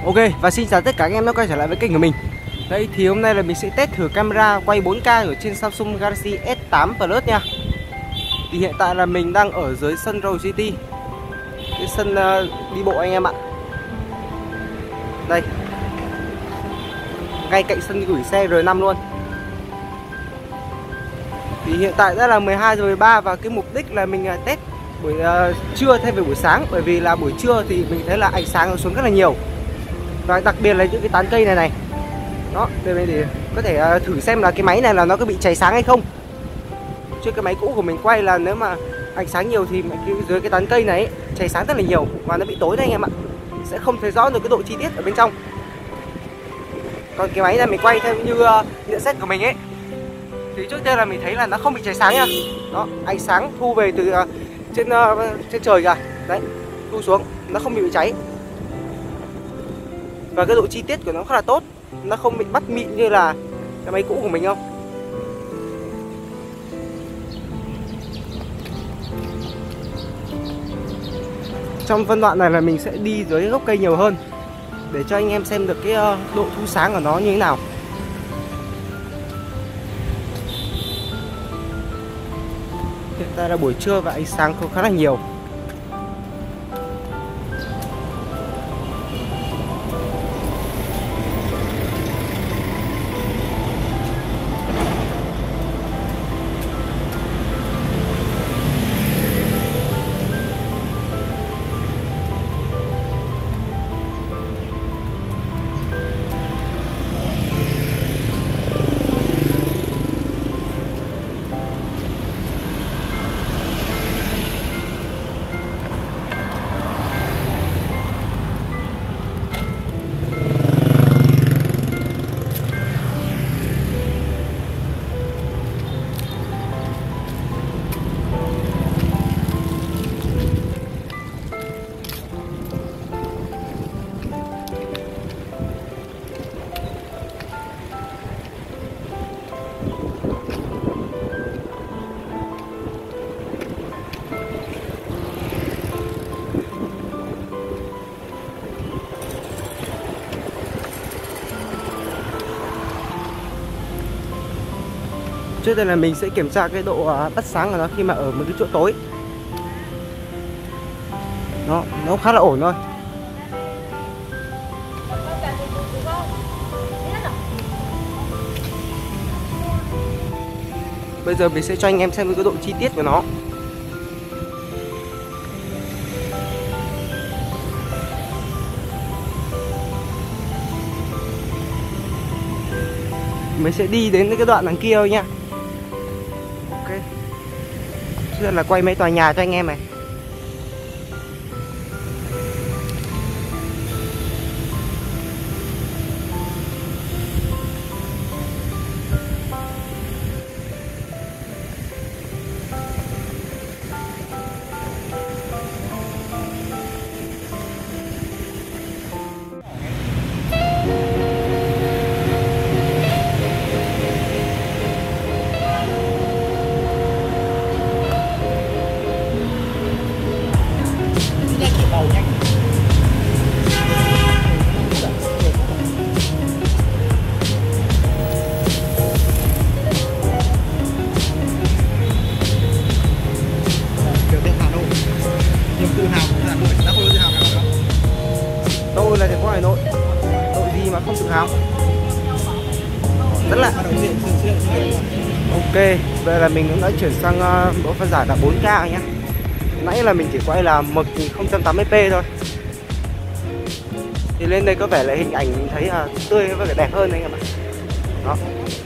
Ok, và xin chào tất cả anh em đã quay trở lại với kênh của mình. Đây thì hôm nay là mình sẽ test thử camera quay 4K ở trên Samsung Galaxy S8 Plus nha. Thì hiện tại là mình đang ở dưới sân Road City, cái sân đi bộ anh em ạ. Đây, ngay cạnh sân gửi xe R5 luôn. Thì hiện tại đã là 12 giờ 13 và cái mục đích là mình test buổi trưa thay vì buổi sáng, bởi vì là buổi trưa thì mình thấy là ánh sáng nó xuống rất là nhiều. Và đặc biệt là những cái tán cây này đó, để có thể thử xem là cái máy này là nó có bị cháy sáng hay không. Chứ cái máy cũ của mình quay là nếu mà ánh sáng nhiều thì dưới cái tán cây này cháy sáng rất là nhiều và nó bị tối đấy anh em ạ, sẽ không thấy rõ được cái độ chi tiết ở bên trong. Còn cái máy này mình quay theo như nhận xét của mình ấy, thì trước tiên là mình thấy là nó không bị cháy sáng nha. Đó, ánh sáng thu về từ trên trời kìa, đấy, thu xuống nó không bị cháy. Và cái độ chi tiết của nó khá là tốt, nó không bị bắt mịn như là cái máy cũ của mình không. Trong phân đoạn này là mình sẽ đi dưới gốc cây nhiều hơn để cho anh em xem được cái độ thu sáng của nó như thế nào. Hiện tại là buổi trưa và ánh sáng khá là nhiều. Trước đây là mình sẽ kiểm tra cái độ bắt sáng của nó khi mà ở một cái chỗ tối. Nó khá là ổn thôi. Bây giờ mình sẽ cho anh em xem cái độ chi tiết của nó. Mình sẽ đi đến cái đoạn đằng kia thôi nha. Ok. Trước là quay mấy tòa nhà cho anh em này. Tôi là thành phố Hà Nội, đội gì mà không tự hào. Rất là ok. Bây giờ là mình cũng đã chuyển sang độ phân giải là 4K nhá. Nãy là mình chỉ quay là 1080p thôi. Thì lên đây có vẻ là hình ảnh mình thấy tươi và đẹp hơn anh em ạ. Đó.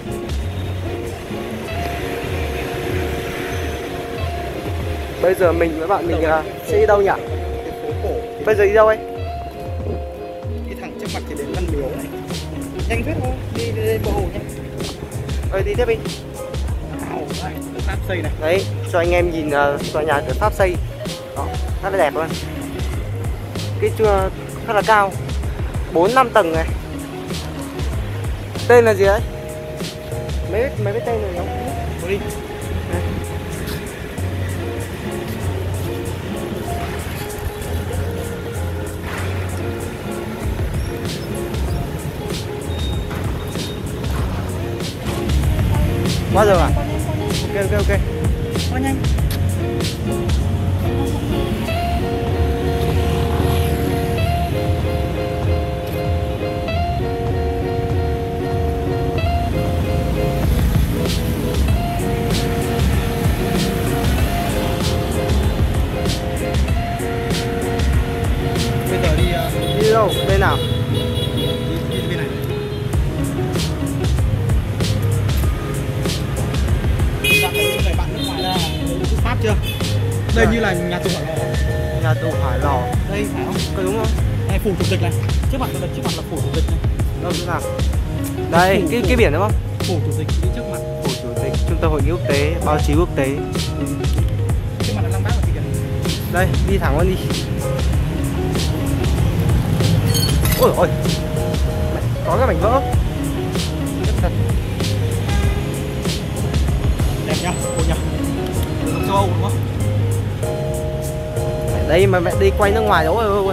Bây giờ mình với bạn mình sẽ đi đâu nhỉ? Bây giờ đi đâu ấy? Đi thẳng trước mặt thì đến Văn Miếu này. Nhanh phết thôi, đi lên bờ hồ nhé. Đi tiếp đi. Pháp xây này. Đấy, cho anh em nhìn tòa nhà của Pháp xây. Đó, rất là đẹp luôn. Cái chùa rất là cao, 4-5 tầng này. Tên là gì đấy? Mấy cái tên này không? Đi. Qua rồi à? Qua nhanh. Ok ok ok. Qua nhanh. Bây giờ đi Đi đâu? Bên nào? đi bên này. Bạn người bạn nước ngoài là xuất phát chưa? Đây như là nhà tù Hỏa Lò. Nhà tù Hỏa Lò. Đây phải không? Có đúng không? Này phủ chủ tịch này. Trước mặt là phủ chủ tịch này. Đâu chỗ nào? Đây, cái biển đúng không? Phủ chủ tịch đi trước mặt. Phủ Chủ tịch Trung tâm Hội nghị Quốc tế, báo chí quốc tế. Trước mặt là Lăng Bác và kìa. Đây, đi thẳng luôn đi. Ôi ôi. Có cái mảnh vỡ. Thật. Đẹp nhá, ôi nhá. Đường châu Âu đúng không? Đây mà mẹ đi quay nước ngoài đâu rồi luôn.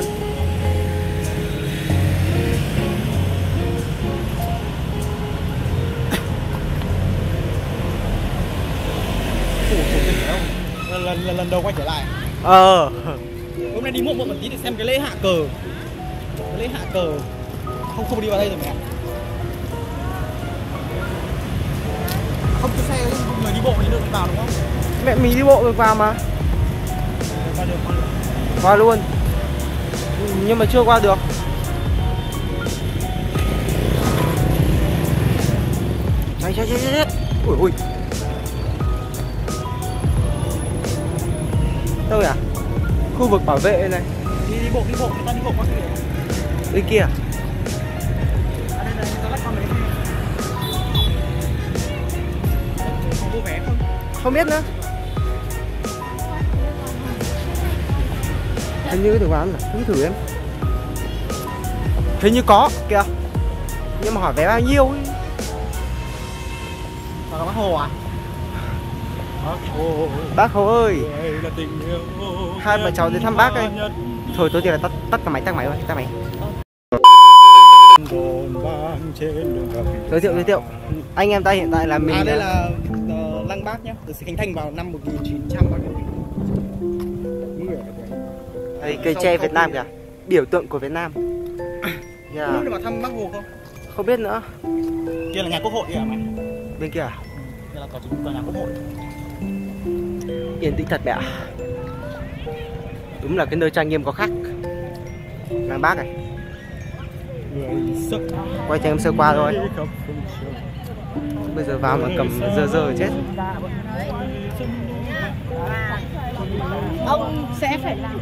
Phủ chủ tịch ở đâu? Lần đầu quay trở lại. Hôm nay đi muộn một tí để xem cái lễ hạ cờ. Cái lễ hạ cờ. Không đi vào đây rồi mẹ. Không có xe, người đi bộ thì được vào đúng không? Mẹ mình đi bộ được vào mà. Qua được. Qua luôn. Nhưng mà chưa qua được. Chết. Ui ui. Đâu à? Khu vực bảo vệ này. Đi bộ, người ta đi bộ qua kia. Bên kia. À đây ta lách qua mấy cái. Không mua vé không? Không biết nữa. Hình như thử bán rồi, cứ thử em. Hình như có kìa. Nhưng mà hỏi vé bao nhiêu ấy. Là Bác Hồ à? Bác Hồ ơi. Là tình yêu. Hai vợ cháu đến thăm bác đây. Thôi tối thiểu là tắt cả máy, tắt máy rồi, tắt máy. Giới thiệu. Anh em ta hiện tại là mình. Đây là Lăng Bác nhá, được khánh thành vào năm 1900 bao nhiêu. Đây cây tre Việt Nam kìa, biểu tượng của Việt Nam. Yeah. Có vào thăm Bác Hồ không? Không biết nữa. Kia là nhà Quốc hội kìa mày. Bên kia à? Đây là tòa nhà Quốc hội. Yên tĩnh thật mẹ ạ. Đúng là cái nơi trang nghiêm có khác. Lăng Bác này. Quay cho em sơ qua thôi. Bây giờ vào mà cầm dơ chết. Ông sẽ phải làm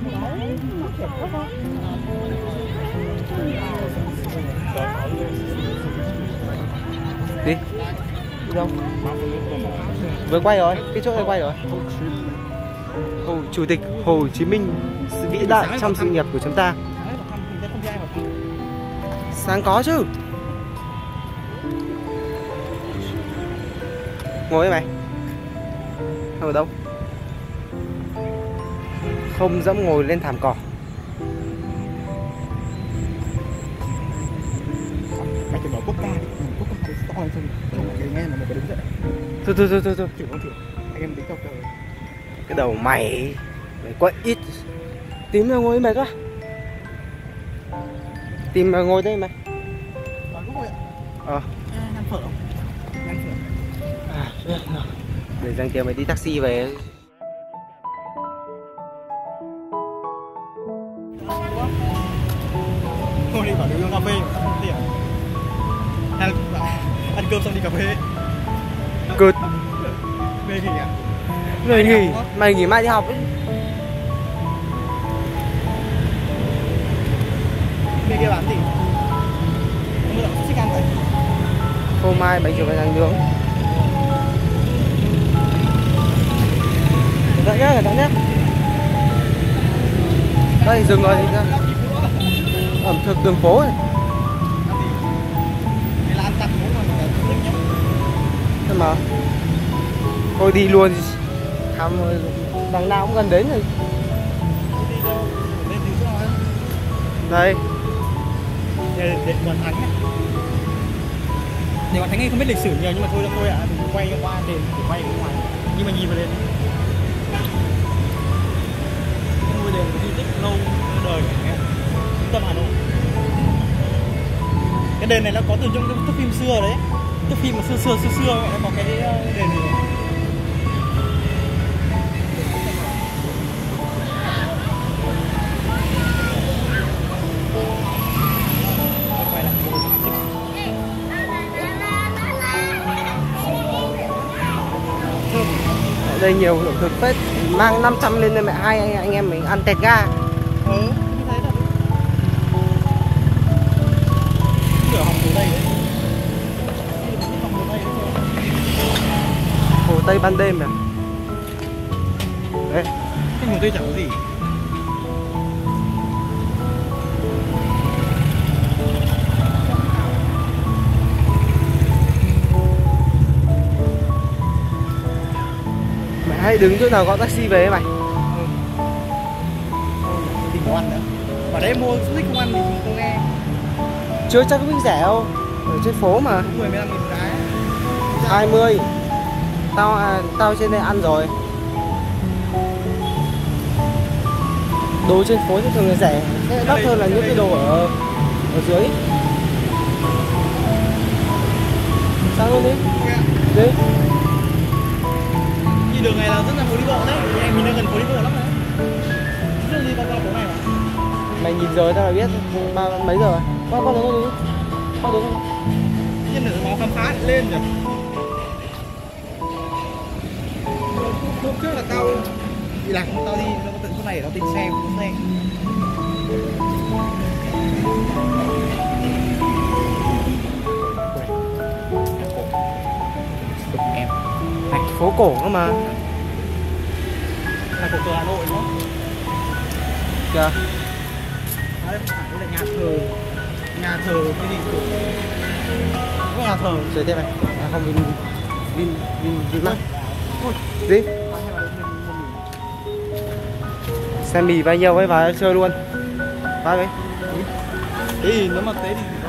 đi. Đi đâu? Vừa quay rồi, cái chỗ này quay rồi. Chủ tịch Hồ Chí Minh vĩ đại trong sự nghiệp của chúng ta. Sáng có chứ. Ngồi đây mày. Không ở đâu. Không dám ngồi lên thảm cỏ. Mày phải mở quốc ca đi. Quốc ca to lên xong nghe mà mày phải đứng dậy. Thôi. Thử. Anh em tính câu cờ. Cái đầu mày quá ít. Tím là ngồi mày quá. Tìm mà ngồi đây mày. Quốc hội ạ. Ăn phở không? Ăn phở. Để dành tiền mày đi taxi về. Thôi đi bảo đi uống cà phê mà không tiền. Ăn cơm xong đi cà phê. Cượt. Về nghỉ à? Người nghỉ, mày nghỉ mai đi học ấy. Bên kia bán gì? Không biết là thích ăn vậy. Phô mai, bánh chưng rang nướng. Cẩn thận nhá. Đây dừng rồi thì ra. Ẩm thực đường phố này. Đây là ăn tặng muốn mà mình thích nhá. Thế mà thôi đi luôn. Khám đằng nào cũng gần đến rồi. Đây đây để còn thắng nhá. Để bạn Thánh Anh không biết lịch sử nhiều nhưng mà thôi ạ, mình quay qua đền để quay ở bên ngoài. Nhưng mà nhìn vào đền. Cái ngôi đền di tích lâu đời của trung tâm Hà Nội. Cái đền này nó có từ trong cái thước phim xưa đấy. Thước phim mà xưa nó có cái đền này. Ở đây nhiều ẩm thực phết, mang 500 lên đây mẹ, hai anh em mình ăn tẹt ga. Như thế thật. Nửa hỏng từ đây đấy. Hồ Tây ban đêm này. Đấy. Cái Hồ Tây chẳng có gì. Mày hay đứng chỗ nào gọi taxi về ấy mày. Tìm đồ ăn nữa. Ở đấy mua thích không ăn thì không nghe. Chưa chắc có biết rẻ đâu. Ở trên phố mà. 10 15 nghìn một cái. 20. Tao trên đây ăn rồi. Đồ trên phố thì thường là rẻ, sẽ đắt hơn là những cái đồ ở dưới. Sang luôn đi. Đi. Đi đường này là rất là phố đi bộ đấy. Em mình đang gần phố đi bộ lắm đấy. Cứ đi qua phố này mà. Mày nhìn giờ tao là biết mấy giờ rồi. Qua đường đi. Qua đường đi. Nhân nữa máu khám phá lên rồi. Lúc trước là tao đi lạc, tao đi nó có tận chỗ này để tao tìm xe. Em Thành phố cổ cơ mà. là cổ cờ Hà Nội đúng không? Kìa. Đây là nhà thờ cái gì cổ. Có nhà thờ. Chơi tiếp này. À không, Vin Max. Gì? Xe mì bao nhiêu ấy vào chơi luôn. Vào đấy. Thì nếu mà thế thì